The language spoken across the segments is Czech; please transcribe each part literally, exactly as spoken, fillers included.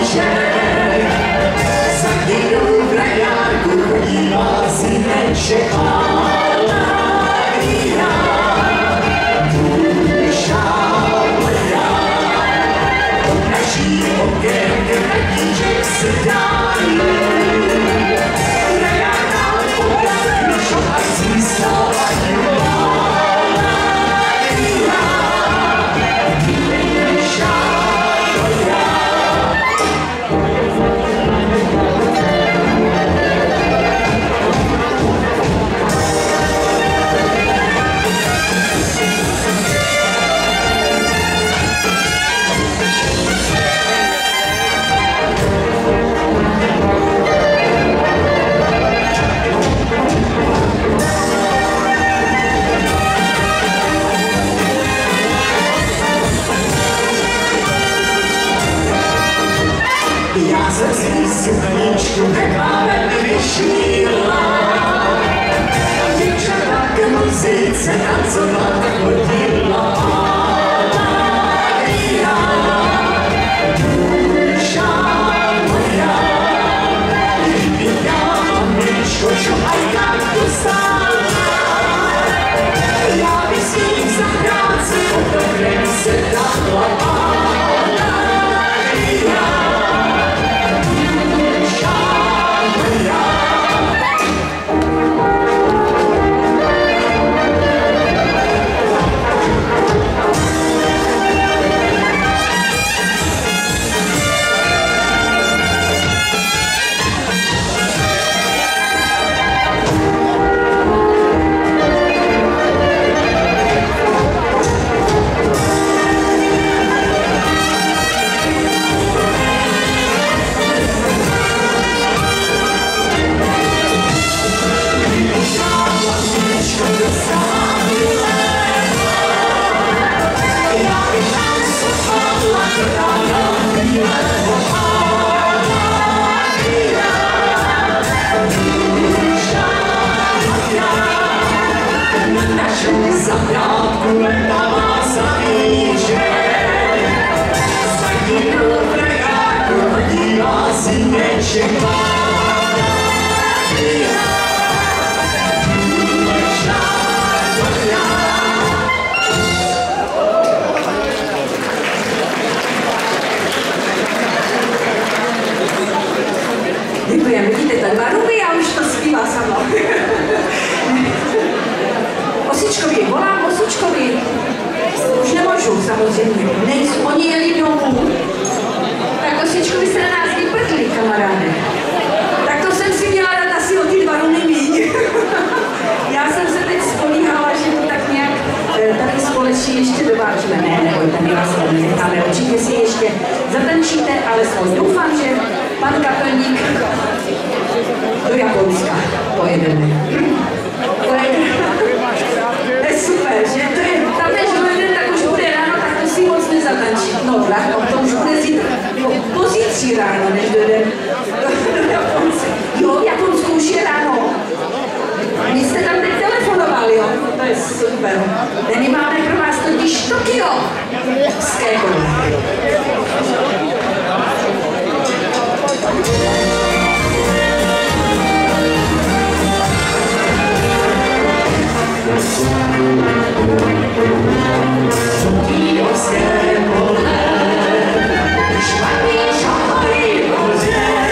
Io se volere, špatný šory,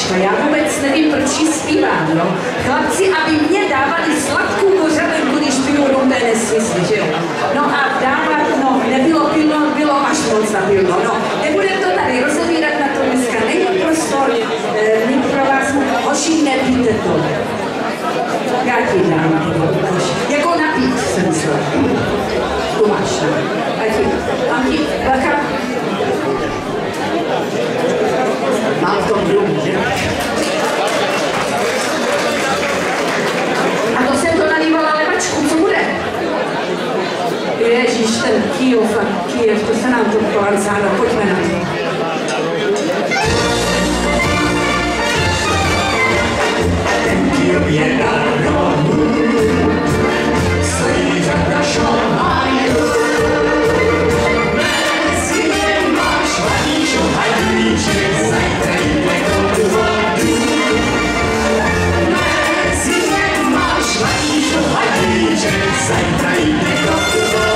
Lumáčka, já vůbec nevím, proč jí zpívám, no. Chlapci, aby mě dávali sladkou kořalenku, když piju rum, to je nesmysl, že jo. No a dávat, no, nebylo pilno, bylo až moc na pilno, no. Nebudem to tady rozebírat, na to dneska není prostor, e, my pro vás, hoši, nepijte to. Já ti dám, jako napít jsem se. Lumáčka. A ti, mám ti, bacha. Mám v tom rum, že? A to jsem to nalívala levačku, co bude? Ježíš, ten Kyjov a Kyjev, to se nám to polanzáno, pojďme na to. Ten Kyjov je na rohu, stojí za našou háju. Mezi nemáš vaníčo hajlíček, zajtra jde do vodu. Mezi nemáš vaníčo hajlíček, zajtra jde do vodu.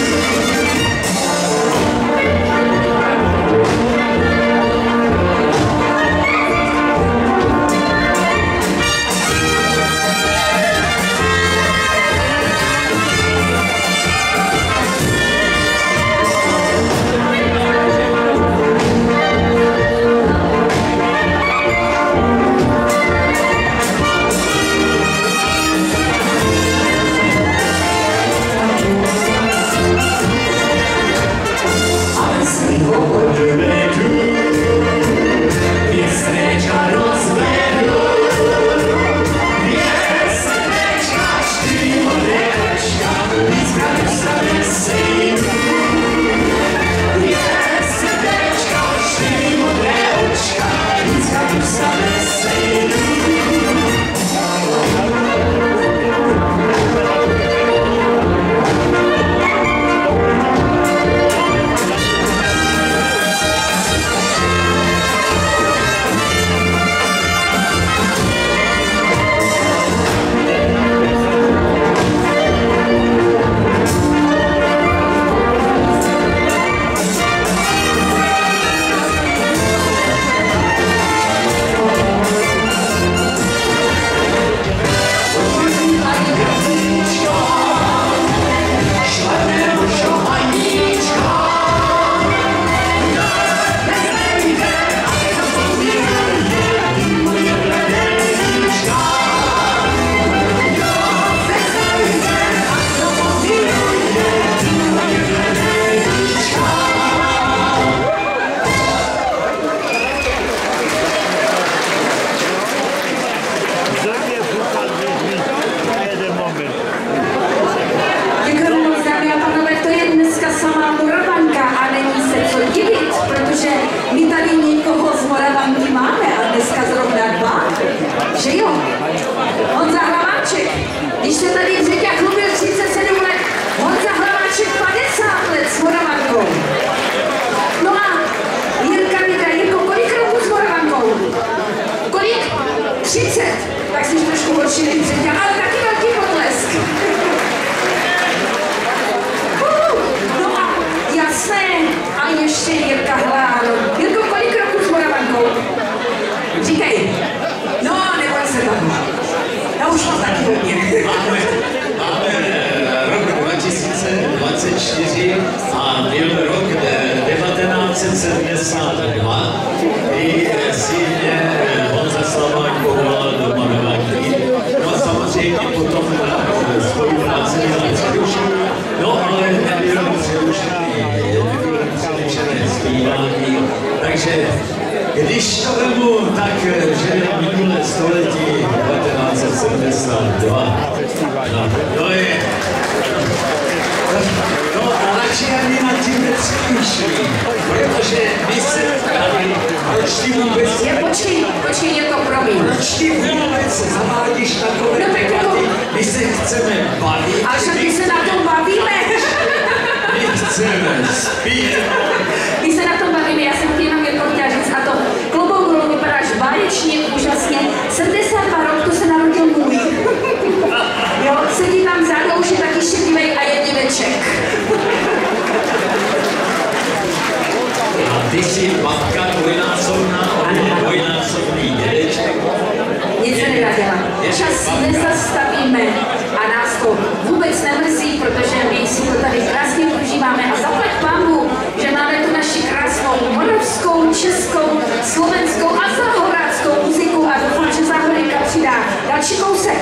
A byl rok devatenáct set sedmdesát dva, kdy si mě Honza Slavák povolal do malování. No a samozřejmě potom spolupráce byla přerušená. No ale nebylo přerušené, nebylo přerušené zpívání. Takže když to vemu tak, že minulé století devatenáct set sedmdesát dva, no, to je... No a radši ani nad tím nepřemýšlím, protože my se tady, proč ty vůbec... Je, počkej, počkej, je to promiň. Proč ty vůbec zavádíš takové no, debaty? My se chceme bavit. A že my se na tom bavíme. My chceme zpívat. My se na tom bavíme, já jsem ti jenom jednou chtěla říct, a to klobouk dolů vypadáš báječně, úžasně. sedmdesát dva rok, to se narodil můj. Jo, sedí tam vzadu, už je taky šedivej a je dědeček. A ty jsi babka dvojnásobná, on je dvojnásobný dědeček. tady krásně prožíváme a zaplať pánbu, že máme tu naši krásnou moravskou, českou, slovenskou a zahoráckou muziku a doufám, že Záhorinka přidá další kousek.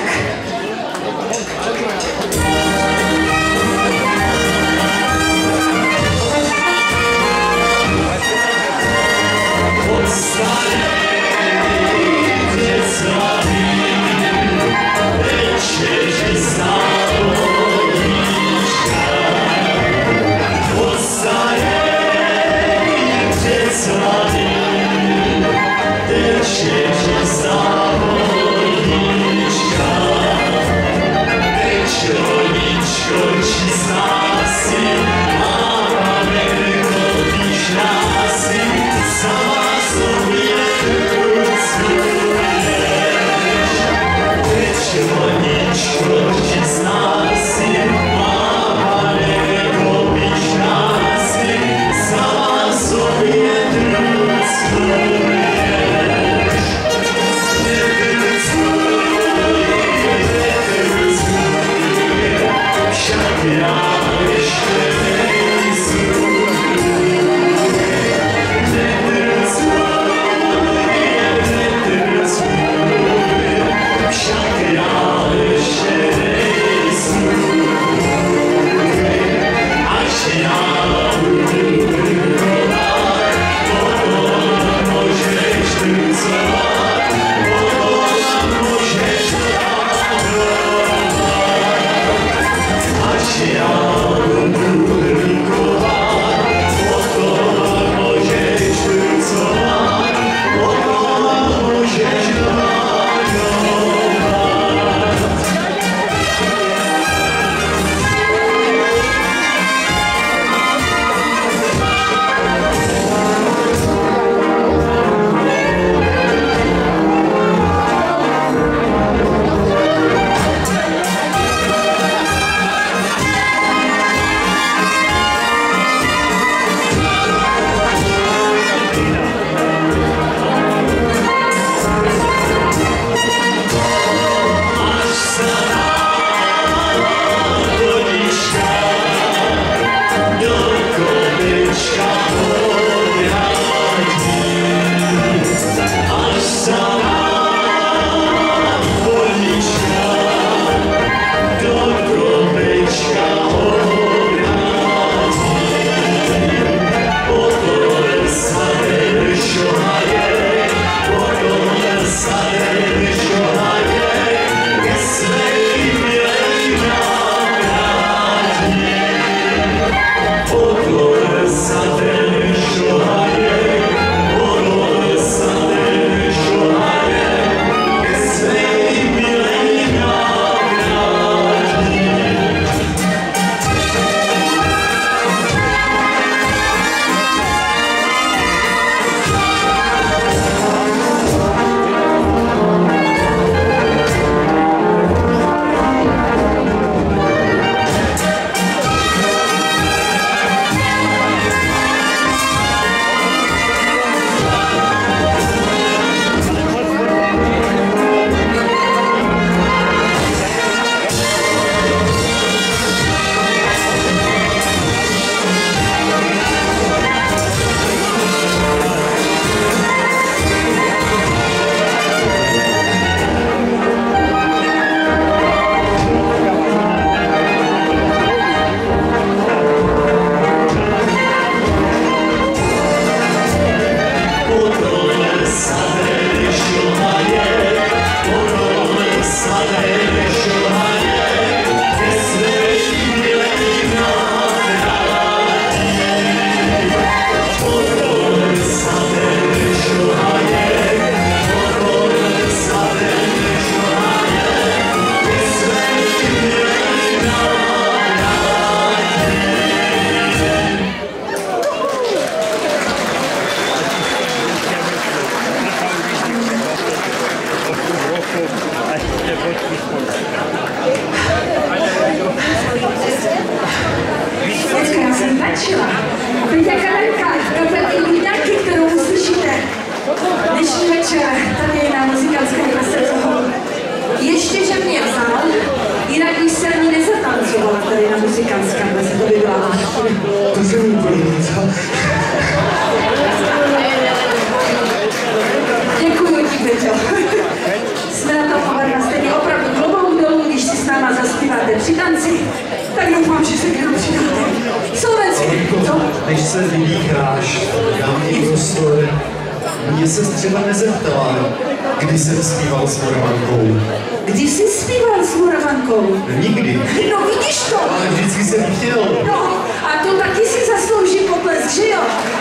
Yeah. Slováci, tak doufám, že se k nám přidáte. Slovenské, co? Než se vydýcháš, dám ti prostor. Mě se třeba nezeptala, kdy jsem zpíval s Morvankou. Kdy jsi zpíval s Morvankou? Nikdy. No vidíš to? Ale vždycky jsem chtěl. No, a to taky si zaslouží potlesk, že jo?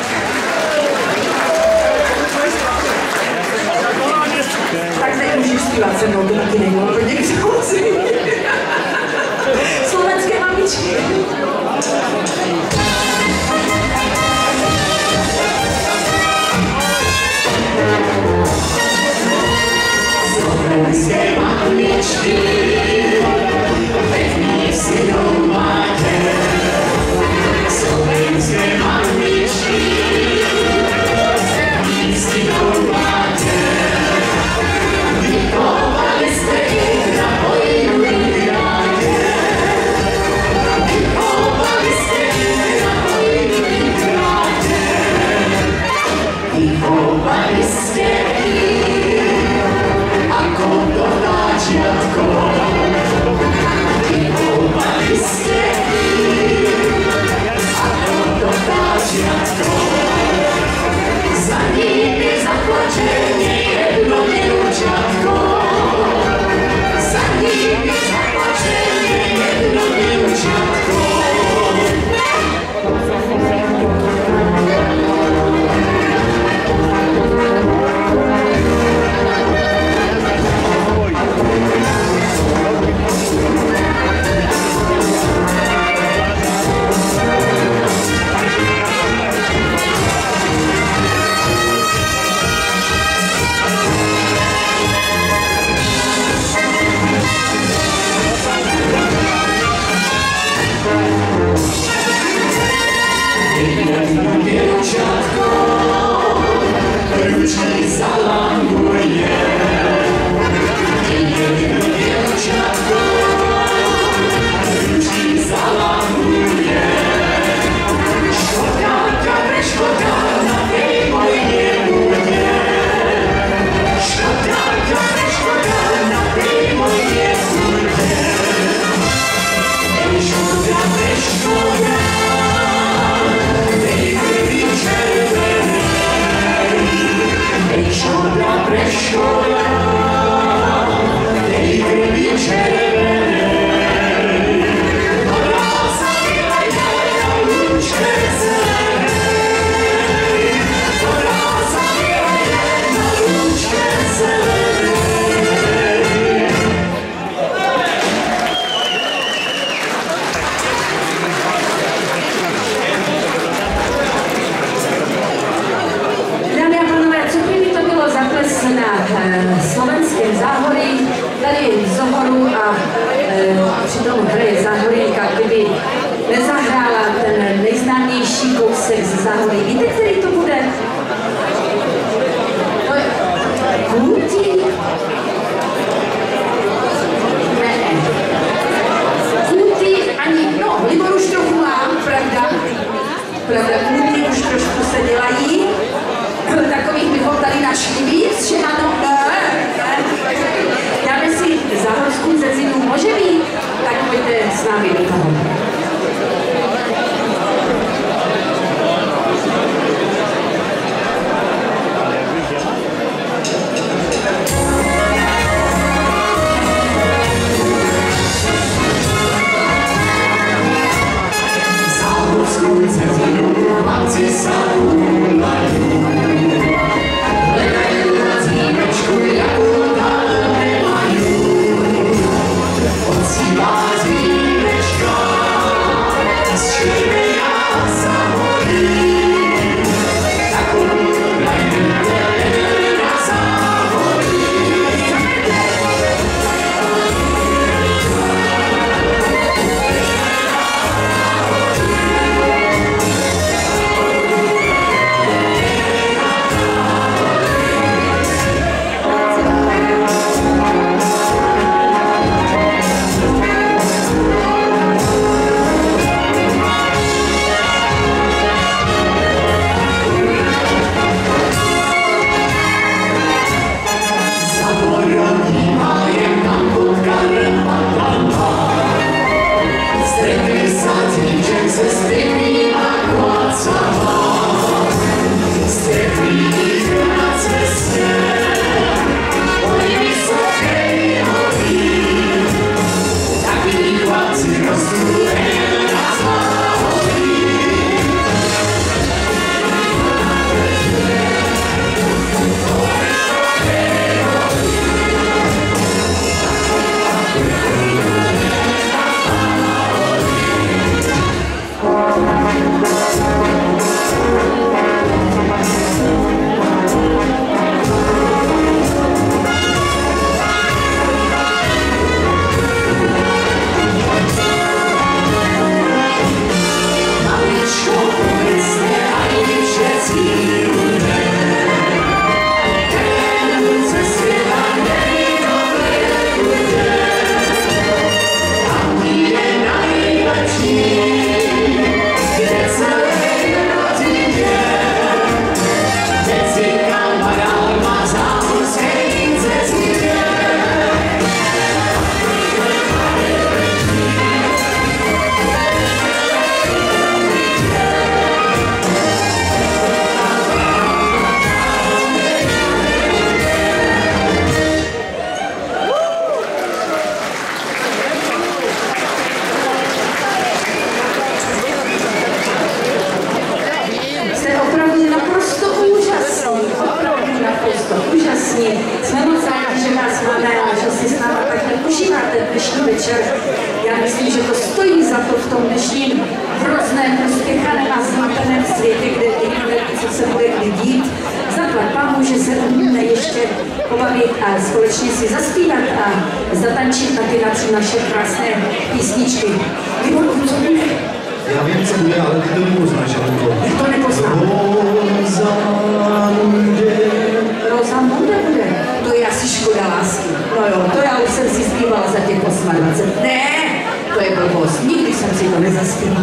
Tak nemůžeš zpívat se mnou, to taky nebylo pro někdo. Slovenské mamičky. Slovenské mamičky, pekný si domáte. Slovenské mamičky, pekný si domáte. Vychovali jste ich na vojnu hráte. Vychovali jste ich na vojnu hráte. Vychovali jste ako donáčiatko. Vychovali ste ako donáčiatko. Za nimi zaplače jedno dievčatko. Za nimi zaplače jedno dievčatko. Dievčatko, ručky zalamuje. Jedno dievčatko, ručky zalamuje. Škodáka, preškoda na tej moj nebude. Škodáka, preškoda na tej moj nebude. Ej, škoda, preškoda. Škoda, preškoda, tej krvi červenej. Dobrá sa vylejde na lúčke zelenej. Dobrá sa vylejde na lúčke zelenej. Dámy a pánové, co by mi to bylo za ples na eh, slovenském záhoří, tady z Zohoru a eh, přitom hraje záhoríka, kdyby nezahrála ten nejznámější kousek z záhoří. Víte, který to bude? To je Kutí? Ne, ne. Kutí ani, no, Libor už trochu mám, pravda? Pravda, Kutí už trošku se dělají. Takových bychom tady našli víc, že ano, ne, ne. Dáme si záhorskou zezinu, může být? Tak pojďte s námi do toho. Záhorskou zezinu chlapci sa húľajú. Hledajú na znímečku, jakú tam nemajú. Od si vás výjimečka Já myslím, že to stojí za to v tom dnešním hrozném, rozpěchaném a zmateném světě, kde nikdo co se bude dít. Zaplať pámu, že se umíme ještě pobavit a společně si zaspívat a zatančit taky na naše krásné písničky. Liborku, co bude? Já vím, co bude, ale ty to nepoznáš, Alenko. Já to nepoznám. Rozamunde. Rozamunde bude? To je asi škoda lásky. No jo, to já už jsem si zpívala za těch dvacet osm. Ne, to je blbost. Nikdy jsem si to nezaspívala.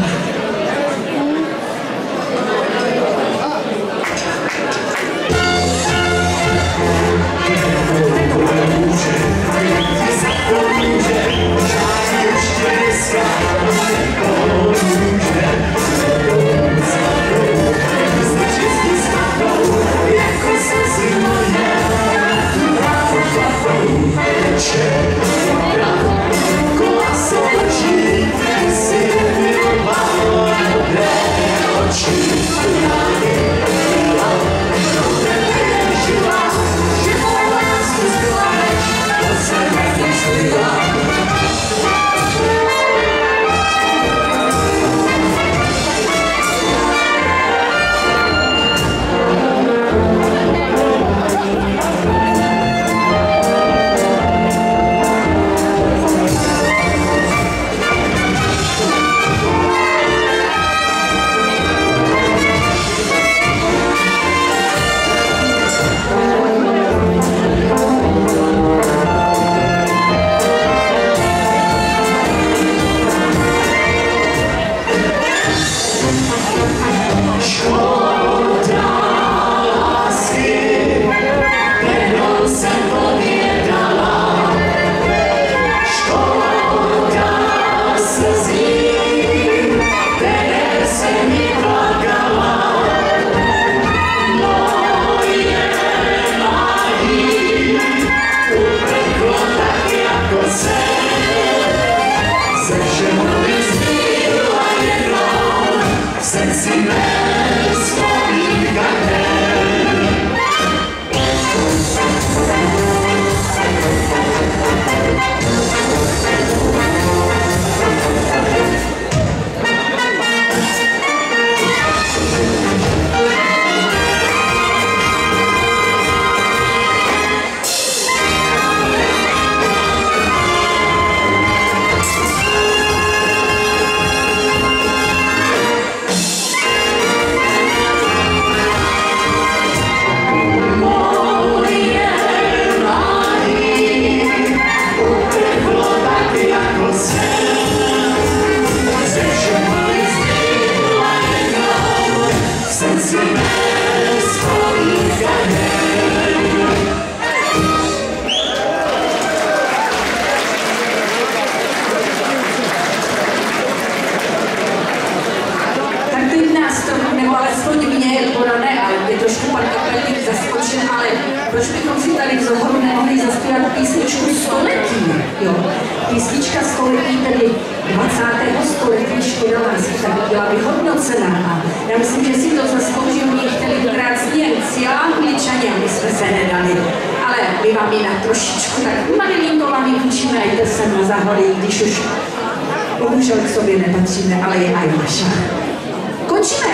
Proč bychom si tady v Zohoru nemohli zaspívat písničku století? Jo? Písnička století, tedy dvacátého století škoda lásky, tak byla vyhodnocená. A já myslím, že si to zaslouží, oni chtěli krát Němci a Angličani, my jsme se nedali. Ale my vám jinak trošičku, tak malinko vám ji učíme, jde sem na záhody, když už bohužel k sobě nepatříme, ale je aj naša. Končíme.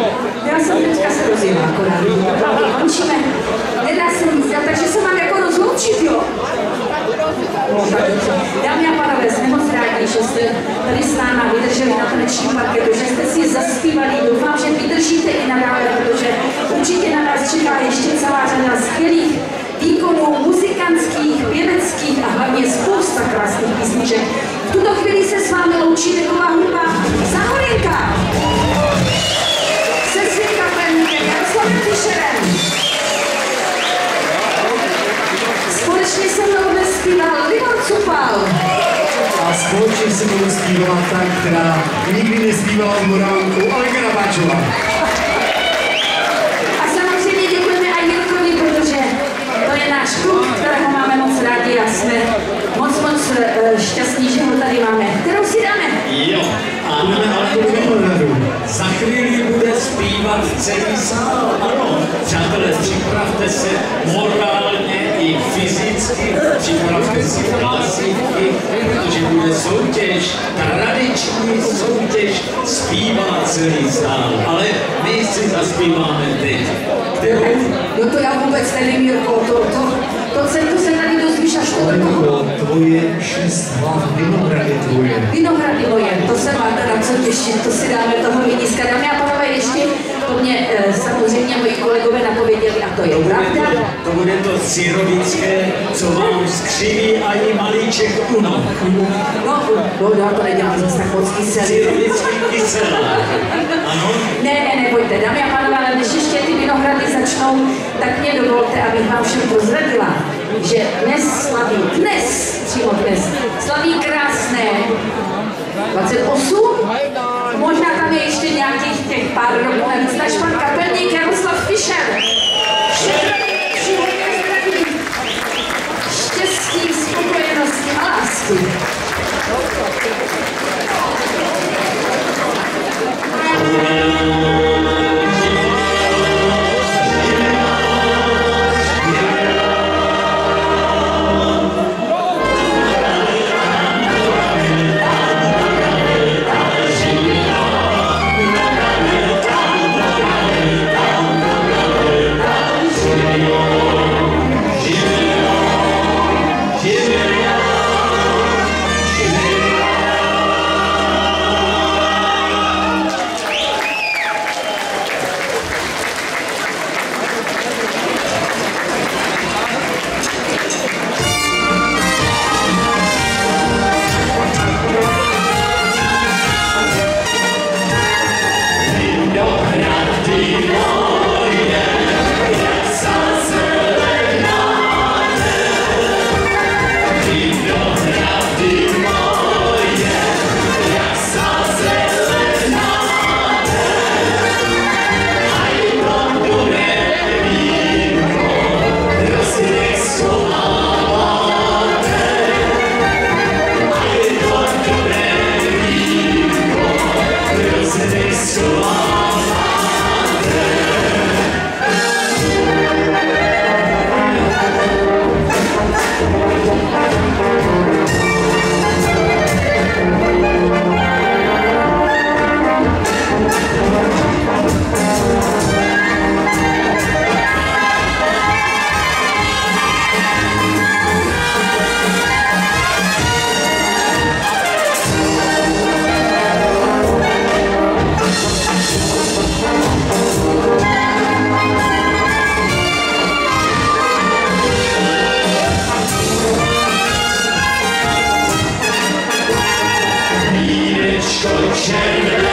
Já jsem teďka se rozjela akorát. Končíme. Nedá se nic dělat, takže se mám jako rozloučit, jo? Dámy a pánové, jsme moc rádi, že jste tady s náma vydrželi na tanečním parketu, že jste si zaspívali. Doufám, že vydržíte i nadále, protože určitě na nás čeká ještě celá řada skvělých výkonů muzikantských, pěveckých a hlavně spousta krásných písniček. V tuto chvíli se s vámi loučí taková hudba Zahorinka se svým kapelníkem Jaroslavem Fischerem. Společně se mnou dnes zpíval Libor Cupal. A společně se mnou zpívala ta, která nikdy nespívala v Moránku, Alenka Nabáčová. A samozřejmě děkujeme i Jirkovi, protože to je náš klub, kterého máme moc rádi a jsme moc, moc uh, šťastní, že ho tady máme. Kterou si dáme? Jo, a za chvíli bude zpívat celý sál. Ano, přátelé, připravte se morálně i fyzicky, připravte si hlasivky, protože bude soutěž, tradiční soutěž, zpívá celý sál, ale my si zaspíváme teď. Kterou? No to já vůbec nevím, Jirko, to, to, to, se, to se tady dozvíš až Ale to toho. tvoje šest hlav, Vinohrady tvoje. Vinohrady moje, to se máte na co těšit, to si dáme toho víniska. Dámy a pánové, ještě to mě e, samozřejmě moji kolegové napověděli a to je To bude pravda. to, to bude to syrovické, co vám skřiví ani malíček u noh. No, no, já to nedělám zase tak moc kyselý. Syrovický kyselák. Ano? Ne, ne, nebojte, dámy a pánové, ale než ještě ty vinohrady začnou, tak mě dovolte, abych vám všem prozradila, že dnes slaví, dnes, přímo dnes, slaví krásné dvacet osm, možná tam je ještě nějakých těch pár roků navíc, náš pan kapelník Jaroslav Fischer. Štěstí, spokojenosti a lásky. Červené